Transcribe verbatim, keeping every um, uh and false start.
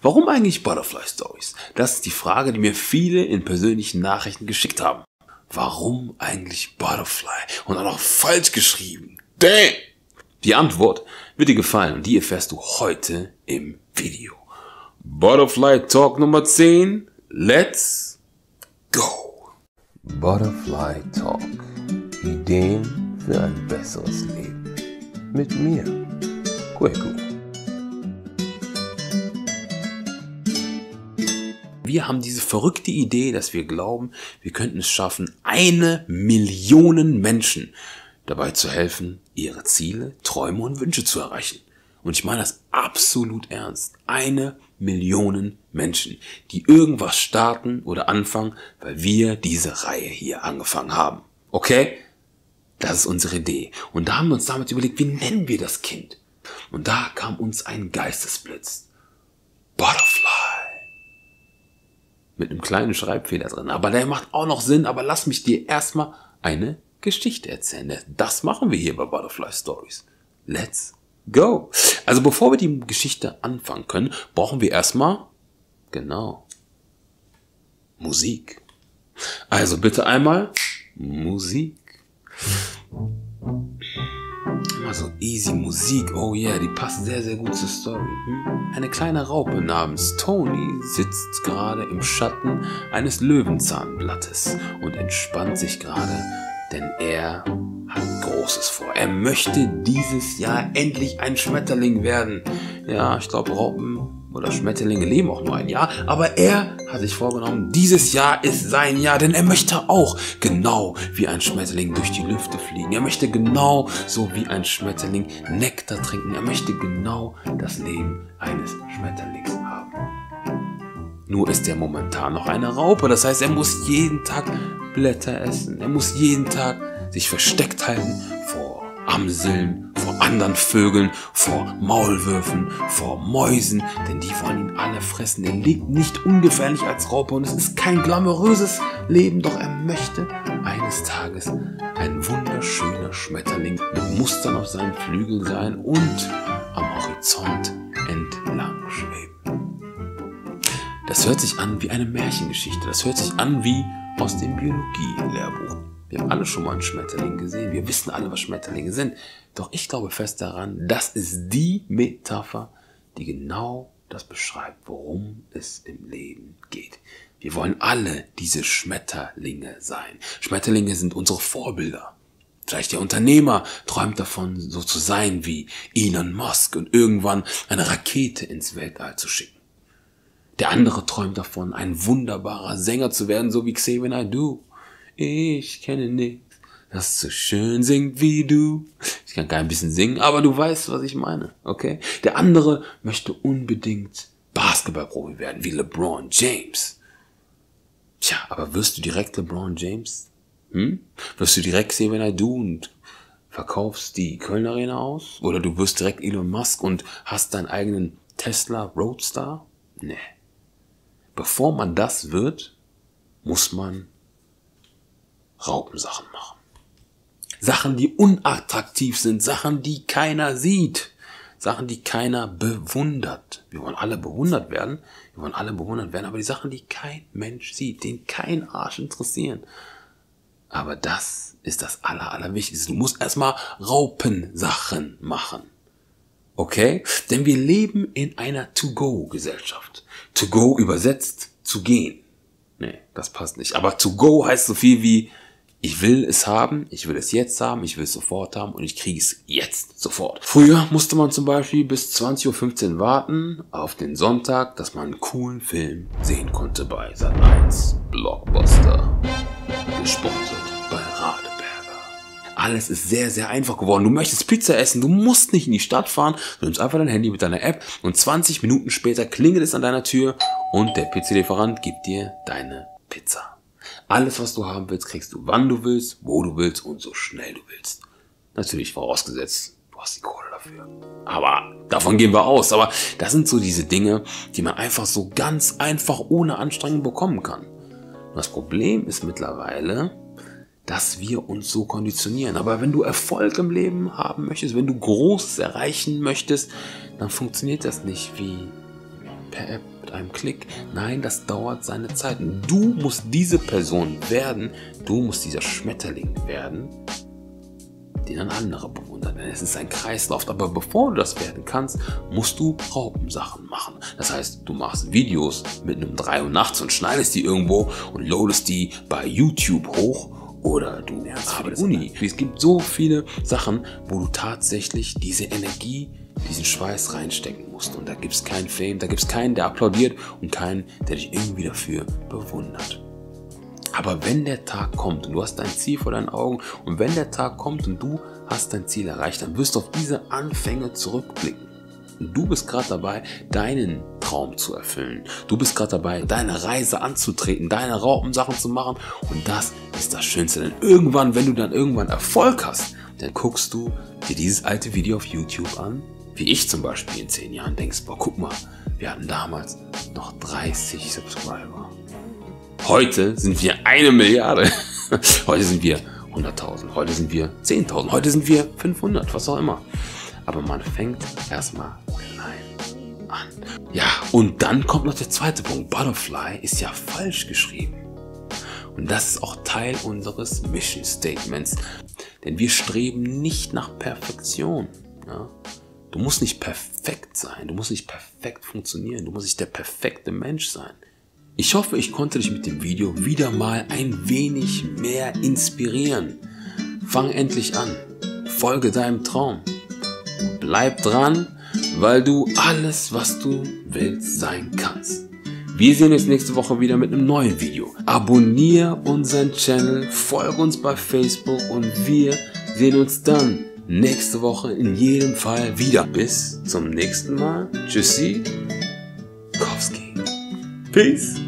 Warum eigentlich Butterfly Stories? Das ist die Frage, die mir viele in persönlichen Nachrichten geschickt haben. Warum eigentlich Butterfly? Und auch noch falsch geschrieben. Dang! Die Antwort wird dir gefallen und die erfährst du heute im Video. Butterfly Talk Nummer zehn. Let's go! Butterfly Talk. Ideen für ein besseres Leben. Mit mir, Kweku. Wir haben diese verrückte Idee, dass wir glauben, wir könnten es schaffen, eine Million Menschen dabei zu helfen, ihre Ziele, Träume und Wünsche zu erreichen. Und ich meine das absolut ernst. Eine Million Menschen, die irgendwas starten oder anfangen, weil wir diese Reihe hier angefangen haben. Okay? Das ist unsere Idee. Und da haben wir uns damit überlegt, wie nennen wir das Kind? Und da kam uns ein Geistesblitz. Butterfly. Mit einem kleinen Schreibfehler drin. Aber der macht auch noch Sinn. Aber lass mich dir erstmal eine Geschichte erzählen. Das machen wir hier bei Butterfly Stories. Let's go. Also bevor wir die Geschichte anfangen können, brauchen wir erstmal, genau, Musik. Also bitte einmal Musik. Mal so easy Musik. Oh yeah, die passt sehr, sehr gut zur Story. Hm? Eine kleine Raupe namens Tony sitzt gerade im Schatten eines Löwenzahnblattes und entspannt sich gerade, denn er hat Großes vor. Er möchte dieses Jahr endlich ein Schmetterling werden. Ja, ich glaube, Raupen oder Schmetterlinge leben auch nur ein Jahr, aber er hat sich vorgenommen, dieses Jahr ist sein Jahr, denn er möchte auch genau wie ein Schmetterling durch die Lüfte fliegen. Er möchte genau so wie ein Schmetterling Nektar trinken. Er möchte genau das Leben eines Schmetterlings haben. Nur ist er momentan noch eine Raupe, das heißt, er muss jeden Tag Blätter essen. Er muss jeden Tag sich versteckt halten vor Amseln, vor anderen Vögeln, vor Maulwürfen, vor Mäusen, denn die wollen ihn alle fressen. Er lebt nicht ungefährlich als Raupe und es ist kein glamouröses Leben, doch er möchte eines Tages ein wunderschöner Schmetterling mit Mustern auf seinen Flügeln sein und am Horizont entlang schweben. Das hört sich an wie eine Märchengeschichte, das hört sich an wie aus dem Biologie-Lehrbuch. Wir haben alle schon mal einen Schmetterling gesehen. Wir wissen alle, was Schmetterlinge sind. Doch ich glaube fest daran, das ist die Metapher, die genau das beschreibt, worum es im Leben geht. Wir wollen alle diese Schmetterlinge sein. Schmetterlinge sind unsere Vorbilder. Vielleicht der Unternehmer träumt davon, so zu sein wie Elon Musk und irgendwann eine Rakete ins Weltall zu schicken. Der andere träumt davon, ein wunderbarer Sänger zu werden, so wie Xavier Naidoo. Ich kenne nichts, das so schön singt wie du. Ich kann kein bisschen singen, aber du weißt, was ich meine, okay? Der andere möchte unbedingt Basketballprofi werden, wie LeBron James. Tja, aber wirst du direkt LeBron James? Hm? Wirst du direkt Xavier Naidoo und verkaufst die Köln Arena aus? Oder du wirst direkt Elon Musk und hast deinen eigenen Tesla Roadster? Nee. Bevor man das wird, muss man Raupensachen machen. Sachen, die unattraktiv sind, Sachen, die keiner sieht, Sachen, die keiner bewundert. Wir wollen alle bewundert werden, wir wollen alle bewundert werden, aber die Sachen, die kein Mensch sieht, den kein Arsch interessieren. Aber das ist das Aller, Allerwichtigste. Du musst erstmal Raupensachen machen. Okay? Denn wir leben in einer To-Go-Gesellschaft. To go übersetzt zu gehen. Nee, das passt nicht. Aber to go heißt so viel wie, ich will es haben, ich will es jetzt haben, ich will es sofort haben und ich kriege es jetzt sofort. Früher musste man zum Beispiel bis zwanzig Uhr fünfzehn warten auf den Sonntag, dass man einen coolen Film sehen konnte bei Sat eins Blockbuster. Gesponsert bei Radeberger. Alles ist sehr, sehr einfach geworden. Du möchtest Pizza essen, du musst nicht in die Stadt fahren, du nimmst einfach dein Handy mit deiner App und zwanzig Minuten später klingelt es an deiner Tür und der Pizzalieferant gibt dir deine Pizza. Alles, was du haben willst, kriegst du, wann du willst, wo du willst und so schnell du willst. Natürlich vorausgesetzt, du hast die Kohle dafür. Aber davon gehen wir aus. Aber das sind so diese Dinge, die man einfach so ganz einfach ohne Anstrengung bekommen kann. Und das Problem ist mittlerweile, dass wir uns so konditionieren. Aber wenn du Erfolg im Leben haben möchtest, wenn du Großes erreichen möchtest, dann funktioniert das nicht wie per App, einem Klick. Nein, das dauert seine Zeit. Und du musst diese Person werden, du musst dieser Schmetterling werden, den dann andere bewundern. Denn es ist ein Kreislauf. Aber bevor du das werden kannst, musst du Raupensachen machen. Das heißt, du machst Videos mitten um drei Uhr nachts und schneidest die irgendwo und loadest die bei YouTube hoch. Oder du lernst für die Uni. Es gibt so viele Sachen, wo du tatsächlich diese Energie, diesen Schweiß reinstecken musst. Und da gibt es keinen Fame, da gibt es keinen, der applaudiert und keinen, der dich irgendwie dafür bewundert. Aber wenn der Tag kommt und du hast dein Ziel vor deinen Augen und wenn der Tag kommt und du hast dein Ziel erreicht, dann wirst du auf diese Anfänge zurückblicken. Und du bist gerade dabei, deinen Traum zu erfüllen. Du bist gerade dabei, deine Reise anzutreten, deine Raupensachen zu machen. Und das ist das Schönste. Denn irgendwann, wenn du dann irgendwann Erfolg hast, dann guckst du dir dieses alte Video auf YouTube an, wie ich zum Beispiel in zehn Jahren, denkst, boah, guck mal, wir hatten damals noch dreißig Subscriber. Heute sind wir eine Milliarde. Heute sind wir hunderttausend. Heute sind wir zehntausend. Heute sind wir fünfhundert, was auch immer. Aber man fängt erstmal klein an. Ja, und dann kommt noch der zweite Punkt. Butterfly ist ja falsch geschrieben. Und das ist auch Teil unseres Mission Statements. Denn wir streben nicht nach Perfektion. Ja? Du musst nicht perfekt sein. Du musst nicht perfekt funktionieren. Du musst nicht der perfekte Mensch sein. Ich hoffe, ich konnte dich mit dem Video wieder mal ein wenig mehr inspirieren. Fang endlich an. Folge deinem Traum. Bleib dran, weil du alles, was du willst, sein kannst. Wir sehen uns nächste Woche wieder mit einem neuen Video. Abonniere unseren Channel, folge uns bei Facebook und wir sehen uns dann nächste Woche in jedem Fall wieder. Bis zum nächsten Mal. Tschüssi. Kowski. Peace.